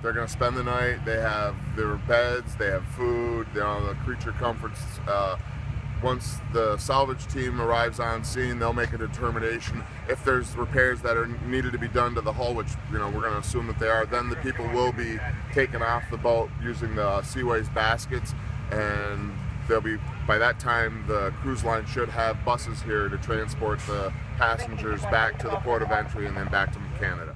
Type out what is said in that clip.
They're going to spend the night. They have their beds, they have food, the creature comforts. Once the salvage team arrives on scene, they'll make a determination if there's repairs that are needed to be done to the hull, which we're going to assume that they are. Then the people will be taken off the boat using the Seaways baskets, and they'll be, by that time, the cruise line should have buses here to transport the passengers back to the port of entry and then back to Canada.